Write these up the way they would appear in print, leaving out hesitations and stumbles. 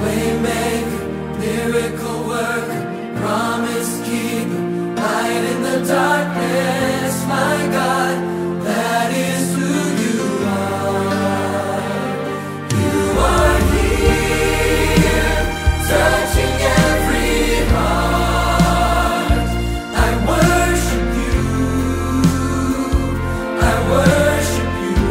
Waymaker, miracle worker, promise keeper, light in the darkness, my God, that is who you are. You are here, touching every heart. I worship you, I worship you.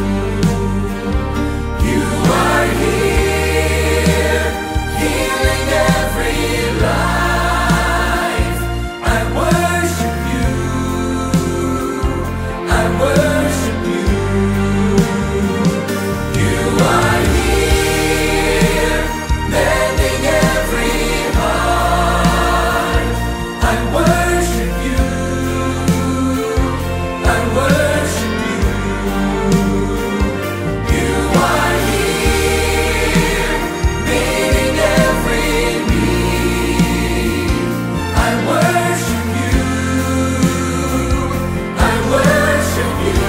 You are here, healing every life. I worship you, I worship you. You are here, mending every heart. I worship you, I worship you. You are here, meeting every need. I worship you, I worship you.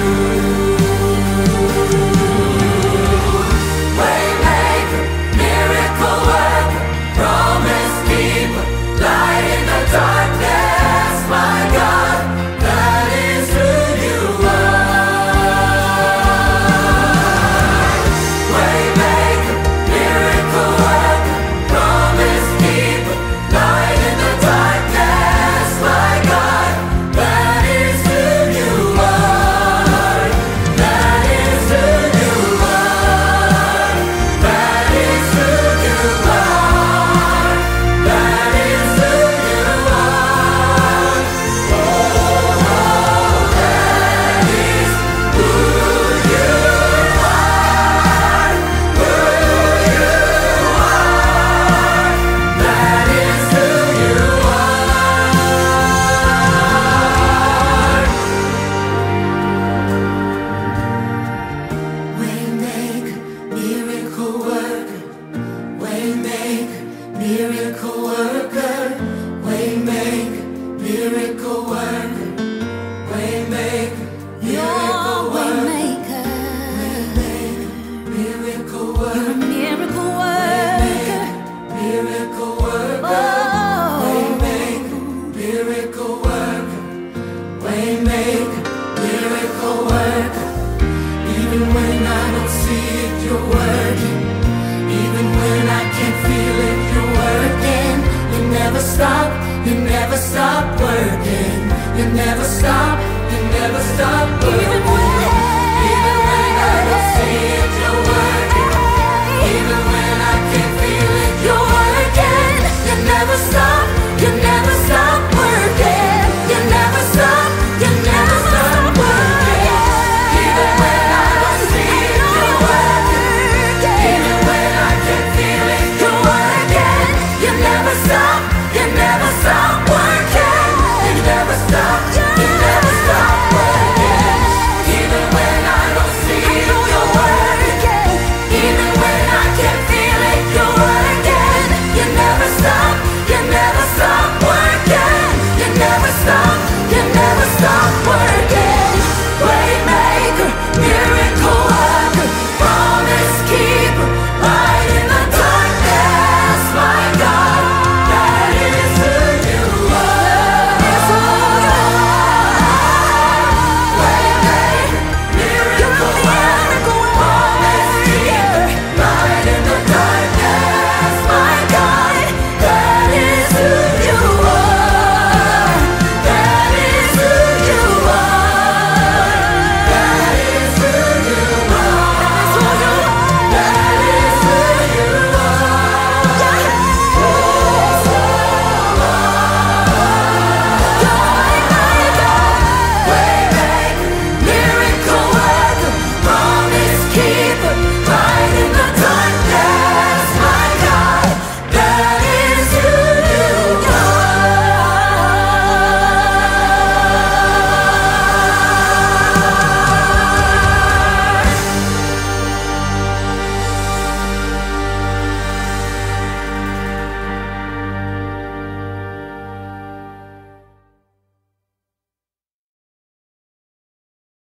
Waymaker, miracle worker, promise keeper, light in the darkness, my God, that is who you are. Waymaker, miracle worker, promise keeper, light in the darkness, my God, that is who you are. That is who you are. That is who you are. That is who you are. Oh, that is who you are. Who you are. That is who you are. Waymaker, miracle worker, waymaker, miracle